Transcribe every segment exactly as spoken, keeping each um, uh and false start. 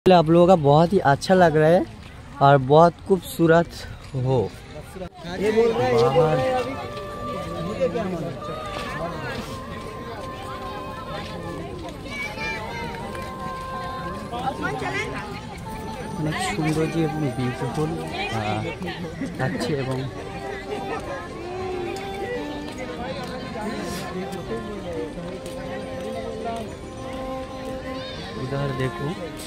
आप लोगों का बहुत ही अच्छा लग रहा है और बहुत खूबसूरत हो। ये बोल रहा है, ये बोल रहा है अभी क्या অনেক সৌন্দর্য এবং বিউটিফুল লাগছে এবং इधर देखो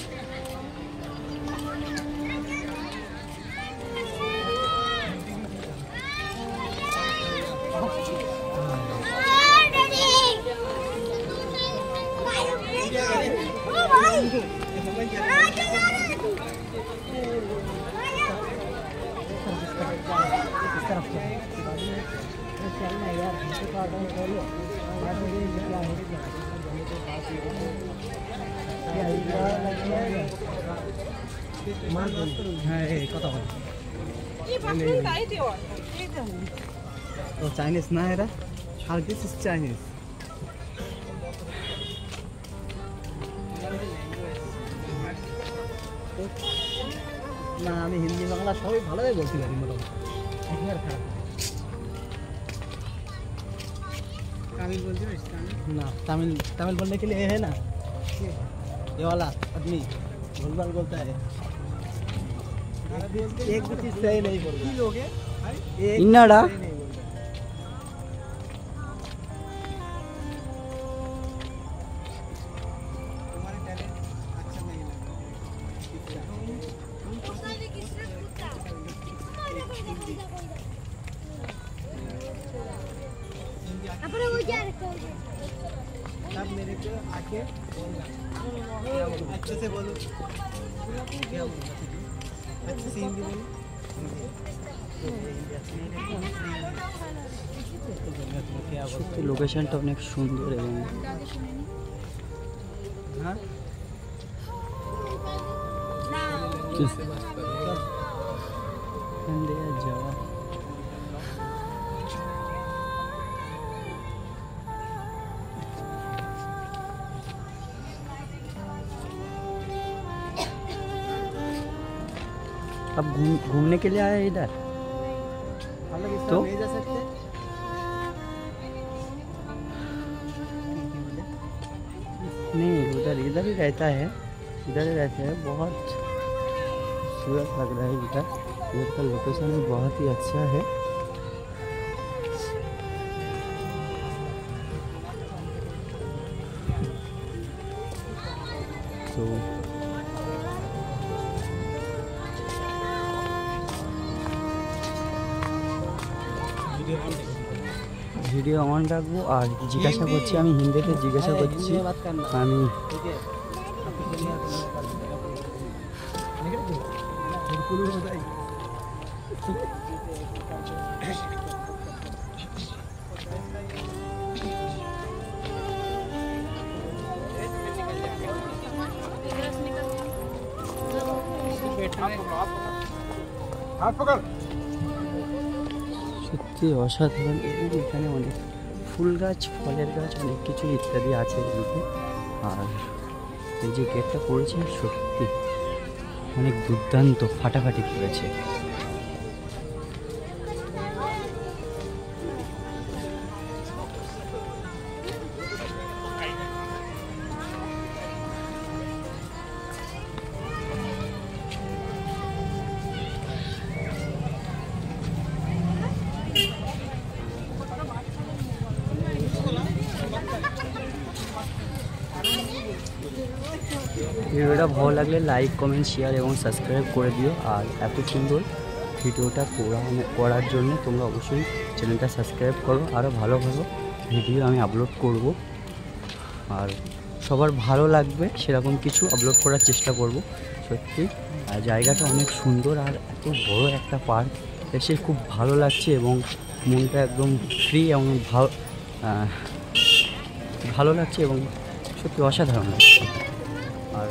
चाइनीज ना है how this is Chinese না আমি হিন্দি বাংলা সবই ভালোই বলতে পারি মোটামুটি একবার খারাপ तमिल बोलते हो ना तमिल तमिल बोलने के लिए है ना ये वाला आदमी भूलभाल बोलता है एक भी चीज सही नहीं बोलता इन्नाडा अब मेरे को आके अच्छे से बोलो क्या बोलूं अच्छे से हिंदी बोलो लोकेशनটা অনেক সুন্দর এবং হ্যাঁ কিসে বাস করে হিন্দি যাওয়া अब घूम घूमने के लिए आए इधर तो नहीं जा सकते नहीं उधर इधर ही रहता है इधर ही रहते हैं बहुत खूबसूरत लग रहा है इधर इधर का लोकेशन भी बहुत ही अच्छा है तो ভিডিও অন রাখবো আর জিজ্ঞাসা করছি আমি হিন্দিতে জিজ্ঞাসা করছি আমি সত্যি অসাধারণ এবং এখানে অনেক ফুল গাছ ফলের গাছ অনেক কিছু ইত্যাদি আছে এদিকে আর এই যে গেটটা করেছে সত্যি অনেক দুর্দান্ত ফাটাফাটি করেছে ভিডিওটা ভালো লাগলে লাইক কমেন্ট শেয়ার এবং সাবস্ক্রাইব করে দিও আর এত সুন্দর ভিডিওটা করার জন্য তোমরা অবশ্যই চ্যানেলটা সাবস্ক্রাইব করো আরও ভালো ভালো ভিডিও আমি আপলোড করব আর সবার ভালো লাগবে সেরকম কিছু আপলোড করার চেষ্টা করব সত্যি আর জায়গাটা অনেক সুন্দর আর এত বড় একটা পার্ক এসে খুব ভালো লাগছে এবং মনটা একদম ফ্রি এবং ভালো ভালো লাগছে এবং সত্যি অসাধারণ লাগছে আর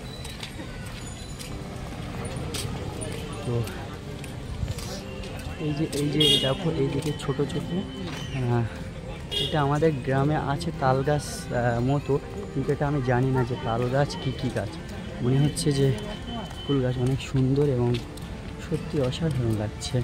তো এই যে এই যে দেখো এইদিকে ছোট ছোট এটা আমাদের গ্রামে আছে তাল গাছ মতো, কিন্তু এটা আমি জানি না যে তাল গাছ কী কী গাছ। মনে হচ্ছে যে ফুল গাছ, অনেক সুন্দর এবং সত্যি অসাধারণ লাগছে।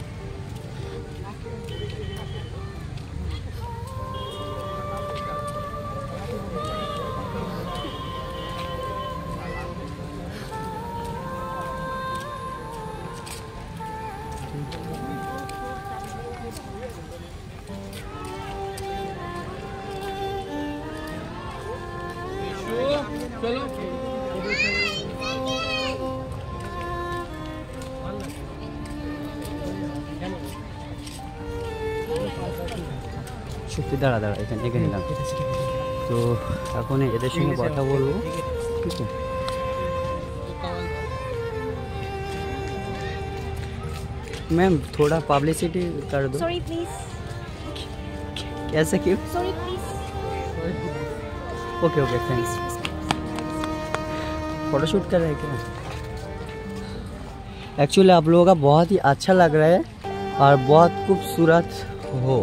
चलो সত্যি দাঁড়া দাঁড়া এখানে এখানে দাঁড়া। তো এখন এদের সঙ্গে কথা বলবো, ঠিক আছে? मैम थोड़ा पब्लिसिटी कर दो। Sorry please. कैसे क्यों? Sorry please. Okay okay thanks. Photoshoot कर रहे हैं क्या? एक्चुअली आप लोगों का बहुत ही अच्छा लग रहा है और बहुत खूबसूरत हो।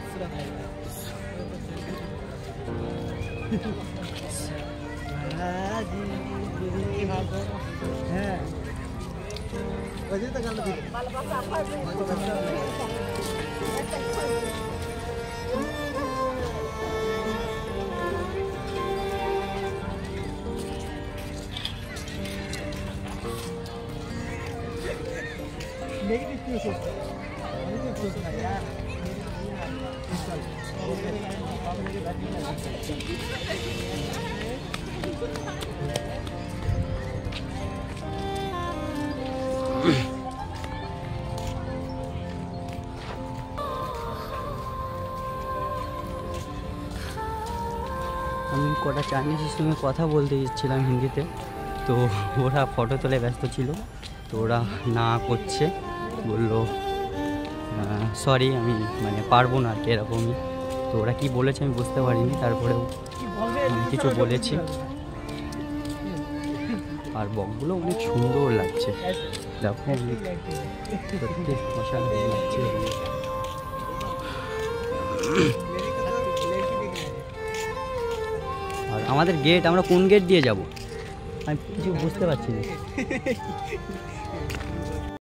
আমি কটা চাইনিজের সঙ্গে কথা বলতে যাচ্ছিলাম হিন্দিতে, তো ওরা ফটো তোলে ব্যস্ত ছিল, তো ওরা না করছে, বললো সরি আমি মানে পারবো না আর কি এরকমই। তো ওরা কী বলেছে আমি বুঝতে পারিনি, তারপরেও আমি কিছু বলেছি। আর বকগুলো অনেক সুন্দর লাগছে, দেখো সত্যি অসাধারণ লাগছে। আর আমাদের গেট, আমরা কোন গেট দিয়ে যাব আমি কিছু বুঝতে পারছি না।